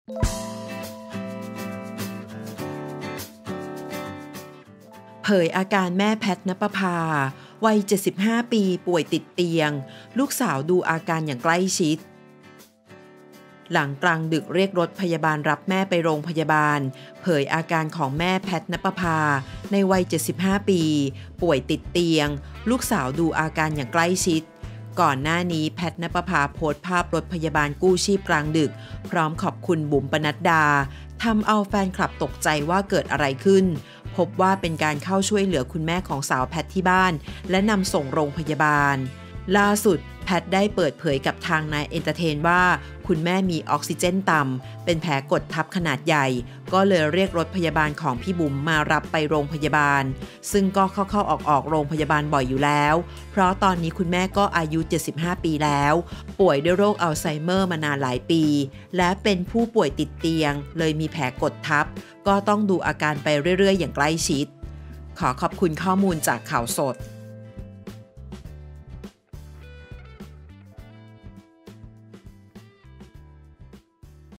เผยอาการแม่แพทณปภาวัย75ปีป่วยติดเตียงลูกสาวดูอาการอย่างใกล้ชิดหลังกลางดึกเรียกรถพยาบาลรับแม่ไปโรงพยาบาลเผยอาการของแม่แพทณปภาในวัย75ปีป่วยติดเตียงลูกสาวดูอาการอย่างใกล้ชิดก่อนหน้านี้แพทณปภาโพสต์ภาพรถพยาบาลกู้ชีพกลางดึกพร้อมขอบคุณบุ๋มปนัดดาทำเอาแฟนคลับตกใจว่าเกิดอะไรขึ้นพบว่าเป็นการเข้าช่วยเหลือคุณแม่ของสาวแพทที่บ้านและนำส่งโรงพยาบาลล่าสุดแพทได้เปิดเผยกับทางนายเอนเตอร์เทนว่าคุณแม่มีออกซิเจนต่ำเป็นแผลกดทับขนาดใหญ่ก็เลยเรียกรถพยาบาลของพี่บุ๋มมารับไปโรงพยาบาลซึ่งก็เข้าๆออกโรงพยาบาลบ่อยอยู่แล้วเพราะตอนนี้คุณแม่ก็อายุ75ปีแล้วป่วยด้วยโรคอัลไซเมอร์มานานหลายปีและเป็นผู้ป่วยติดเตียงเลยมีแผลกดทับก็ต้องดูอาการไปเรื่อยๆอย่างใกล้ชิดขอขอบคุณข้อมูลจากข่าวสด